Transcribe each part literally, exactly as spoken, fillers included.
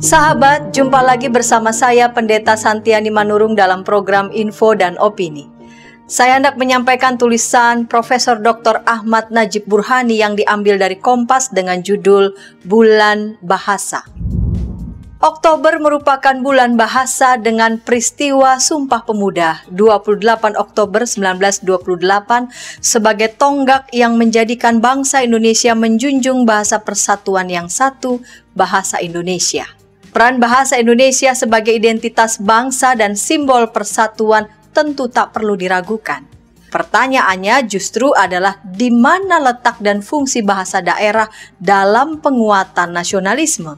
Sahabat, jumpa lagi bersama saya Pendeta Santiani Manurung dalam program Info dan Opini. Saya hendak menyampaikan tulisan Profesor Doktor Ahmad Najib Burhani yang diambil dari Kompas dengan judul Bulan Bahasa. Oktober merupakan bulan bahasa dengan peristiwa Sumpah Pemuda dua puluh delapan Oktober seribu sembilan ratus dua puluh delapan sebagai tonggak yang menjadikan bangsa Indonesia menjunjung bahasa persatuan yang satu, bahasa Indonesia. Peran bahasa Indonesia sebagai identitas bangsa dan simbol persatuan tentu tak perlu diragukan. Pertanyaannya justru adalah di mana letak dan fungsi bahasa daerah dalam penguatan nasionalisme?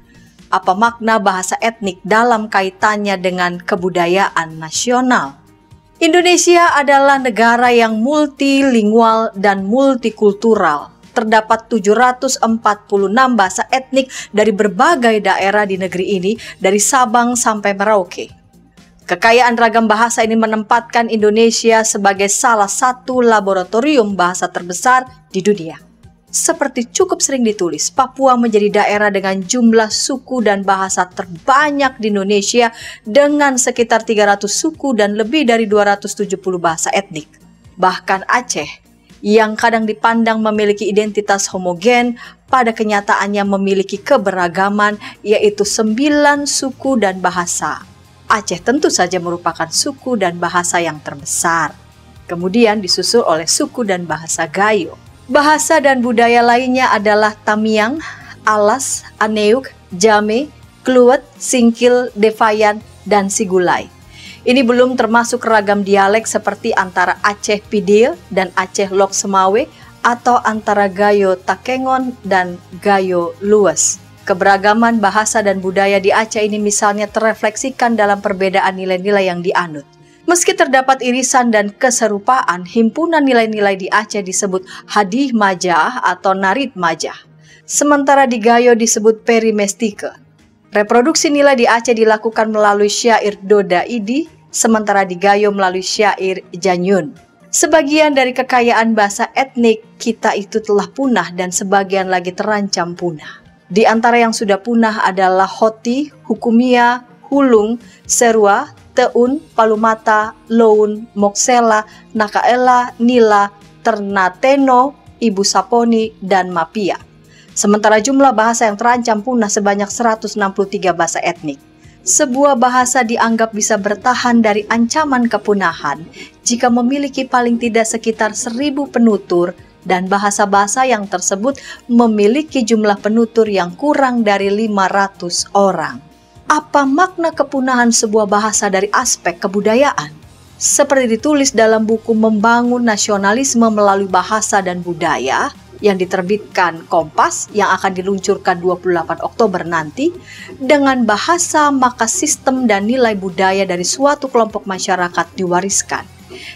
Apa makna bahasa etnik dalam kaitannya dengan kebudayaan nasional? Indonesia adalah negara yang multilingual dan multikultural. Terdapat tujuh ratus empat puluh enam bahasa etnik dari berbagai daerah di negeri ini, dari Sabang sampai Merauke. Kekayaan ragam bahasa ini menempatkan Indonesia sebagai salah satu laboratorium bahasa terbesar di dunia. Seperti cukup sering ditulis, Papua menjadi daerah dengan jumlah suku dan bahasa terbanyak di Indonesia dengan sekitar tiga ratus suku dan lebih dari dua ratus tujuh puluh bahasa etnik. Bahkan Aceh, yang kadang dipandang memiliki identitas homogen, pada kenyataannya memiliki keberagaman, yaitu sembilan suku dan bahasa. Aceh tentu saja merupakan suku dan bahasa yang terbesar. Kemudian disusul oleh suku dan bahasa Gayo. Bahasa dan budaya lainnya adalah Tamiang, Alas, Aneuk, Jame, Kluwet, Singkil, Devayan, dan Sigulai. Ini belum termasuk ragam dialek seperti antara Aceh Pidil dan Aceh Lok Semawe atau antara Gayo Takengon dan Gayo Lues. Keberagaman bahasa dan budaya di Aceh ini misalnya terrefleksikan dalam perbedaan nilai-nilai yang dianut. Meski terdapat irisan dan keserupaan, himpunan nilai-nilai di Aceh disebut Hadih Majah atau Narid Majah. Sementara di Gayo disebut Perimestike. Reproduksi nilai di Aceh dilakukan melalui syair Doda Idi, sementara di Gayo melalui syair Janyun. Sebagian dari kekayaan bahasa etnik kita itu telah punah dan sebagian lagi terancam punah. Di antara yang sudah punah adalah Hoti, Hukumia, Hulung, Serua, Teun, Palumata, Loun, Moksela, Nakaela, Nila, Ternateno, Ibu Saponi, dan Mapia. Sementara jumlah bahasa yang terancam punah sebanyak seratus enam puluh tiga bahasa etnik. Sebuah bahasa dianggap bisa bertahan dari ancaman kepunahan jika memiliki paling tidak sekitar seribu penutur dan bahasa-bahasa yang tersebut memiliki jumlah penutur yang kurang dari lima ratus orang. Apa makna kepunahan sebuah bahasa dari aspek kebudayaan? Seperti ditulis dalam buku Membangun Nasionalisme Melalui Bahasa dan Budaya yang diterbitkan Kompas yang akan diluncurkan dua puluh delapan Oktober nanti, dengan bahasa maka sistem dan nilai budaya dari suatu kelompok masyarakat diwariskan,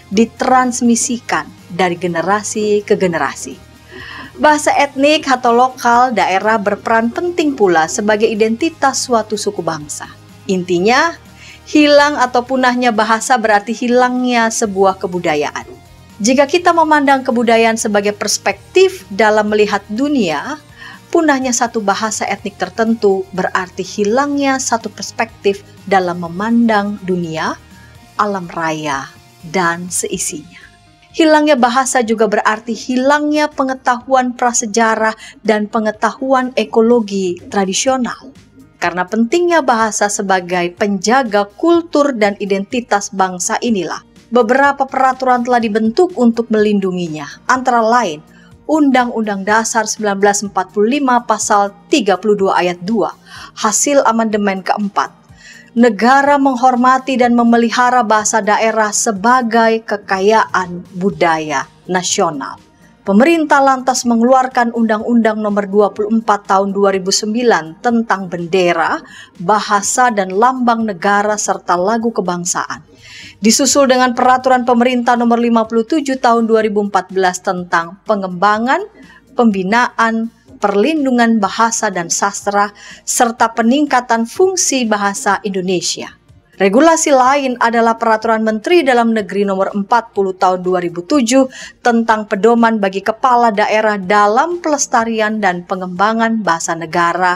ditransmisikan dari generasi ke generasi. Bahasa etnik atau lokal daerah berperan penting pula sebagai identitas suatu suku bangsa. Intinya, hilang atau punahnya bahasa berarti hilangnya sebuah kebudayaan. Jika kita memandang kebudayaan sebagai perspektif dalam melihat dunia, punahnya satu bahasa etnik tertentu berarti hilangnya satu perspektif dalam memandang dunia, alam raya, dan seisinya. Hilangnya bahasa juga berarti hilangnya pengetahuan prasejarah dan pengetahuan ekologi tradisional. Karena pentingnya bahasa sebagai penjaga kultur dan identitas bangsa inilah, beberapa peraturan telah dibentuk untuk melindunginya. Antara lain, Undang-Undang Dasar seribu sembilan ratus empat puluh lima Pasal tiga puluh dua Ayat dua, hasil amandemen keempat. Negara menghormati dan memelihara bahasa daerah sebagai kekayaan budaya nasional. Pemerintah lantas mengeluarkan Undang-Undang Nomor dua puluh empat Tahun dua ribu sembilan tentang bendera, bahasa dan lambang negara serta lagu kebangsaan. Disusul dengan Peraturan Pemerintah Nomor lima puluh tujuh Tahun dua ribu empat belas tentang pengembangan, pembinaan, perlindungan bahasa dan sastra, serta peningkatan fungsi bahasa Indonesia. Regulasi lain adalah Peraturan Menteri Dalam Negeri Nomor empat puluh Tahun dua ribu tujuh tentang pedoman bagi kepala daerah dalam pelestarian dan pengembangan bahasa negara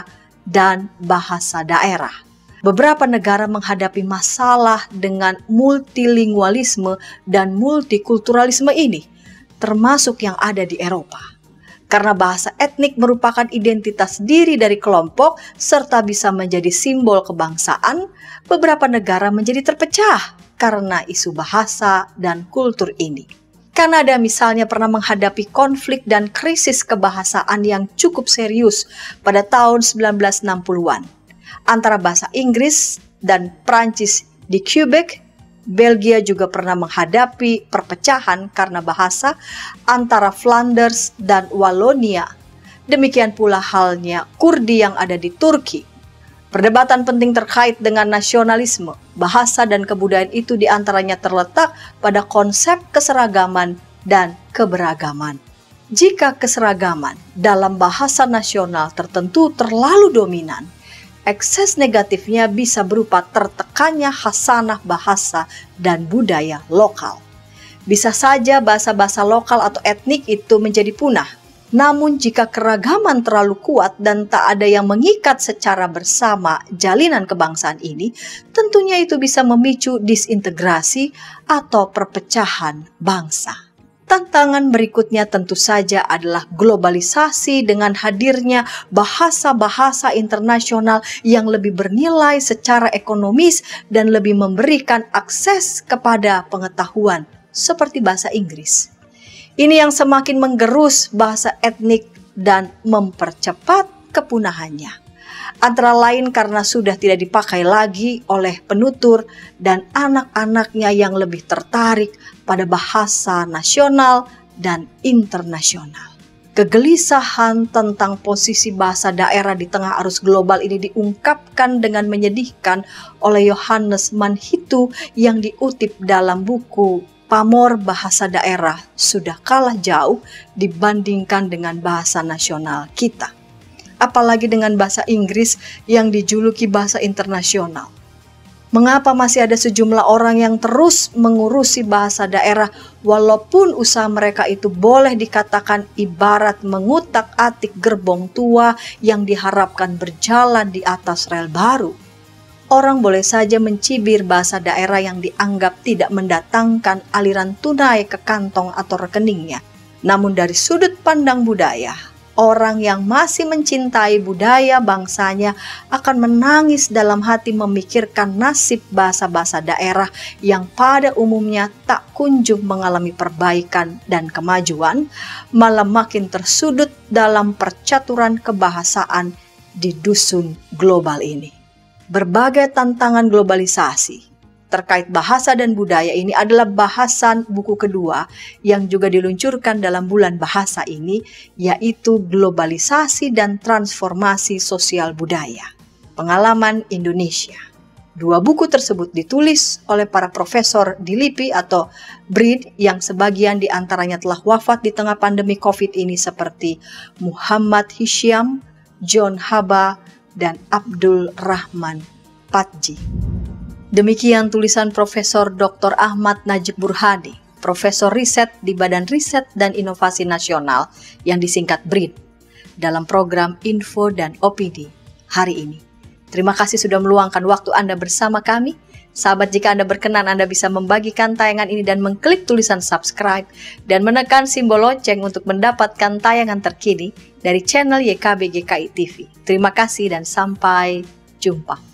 dan bahasa daerah. Beberapa negara menghadapi masalah dengan multilingualisme dan multikulturalisme ini, termasuk yang ada di Eropa. Karena bahasa etnik merupakan identitas diri dari kelompok serta bisa menjadi simbol kebangsaan, beberapa negara menjadi terpecah karena isu bahasa dan kultur ini. Kanada misalnya pernah menghadapi konflik dan krisis kebahasaan yang cukup serius pada tahun sembilan belas enam puluhan antara bahasa Inggris dan Prancis di Quebec. Belgia juga pernah menghadapi perpecahan karena bahasa antara Flanders dan Wallonia. Demikian pula halnya Kurdi yang ada di Turki. Perdebatan penting terkait dengan nasionalisme, bahasa dan kebudayaan itu diantaranya terletak pada konsep keseragaman dan keberagaman. Jika keseragaman dalam bahasa nasional tertentu terlalu dominan, ekses negatifnya bisa berupa tertekannya khasanah bahasa dan budaya lokal. Bisa saja bahasa-bahasa lokal atau etnik itu menjadi punah. Namun jika keragaman terlalu kuat dan tak ada yang mengikat secara bersama jalinan kebangsaan ini, tentunya itu bisa memicu disintegrasi atau perpecahan bangsa. Tantangan berikutnya tentu saja adalah globalisasi dengan hadirnya bahasa-bahasa internasional yang lebih bernilai secara ekonomis dan lebih memberikan akses kepada pengetahuan seperti bahasa Inggris. Ini yang semakin menggerus bahasa etnik dan mempercepat kepunahannya. Antara lain karena sudah tidak dipakai lagi oleh penutur dan anak-anaknya yang lebih tertarik pada bahasa nasional dan internasional. Kegelisahan tentang posisi bahasa daerah di tengah arus global ini diungkapkan dengan menyedihkan oleh Johannes Manhitu yang diutip dalam buku Pamor Bahasa Daerah Sudah Kalah Jauh dibandingkan dengan bahasa nasional kita. Apalagi dengan bahasa Inggris yang dijuluki bahasa internasional. Mengapa masih ada sejumlah orang yang terus mengurusi bahasa daerah walaupun usaha mereka itu boleh dikatakan ibarat mengutak-atik gerbong tua yang diharapkan berjalan di atas rel baru? Orang boleh saja mencibir bahasa daerah yang dianggap tidak mendatangkan aliran tunai ke kantong atau rekeningnya. Namun dari sudut pandang budaya, orang yang masih mencintai budaya bangsanya akan menangis dalam hati memikirkan nasib bahasa-bahasa daerah yang pada umumnya tak kunjung mengalami perbaikan dan kemajuan, malah makin tersudut dalam percaturan kebahasaan di dusun global ini. Berbagai tantangan globalisasi terkait bahasa dan budaya ini adalah bahasan buku kedua yang juga diluncurkan dalam bulan bahasa ini, yaitu Globalisasi dan Transformasi Sosial Budaya, Pengalaman Indonesia. Dua buku tersebut ditulis oleh para profesor di L I P I atau B R I D yang sebagian diantaranya telah wafat di tengah pandemi COVID ini seperti Muhammad Hisham, John Haba, dan Abdul Rahman Patji. Demikian tulisan Profesor Doktor Ahmad Najib Burhani, Profesor Riset di Badan Riset dan Inovasi Nasional yang disingkat B R I D, dalam program Info dan Opini hari ini. Terima kasih sudah meluangkan waktu Anda bersama kami. Sahabat, jika Anda berkenan, Anda bisa membagikan tayangan ini dan mengklik tulisan subscribe dan menekan simbol lonceng untuk mendapatkan tayangan terkini dari channel Y K B G K I T V. Terima kasih dan sampai jumpa.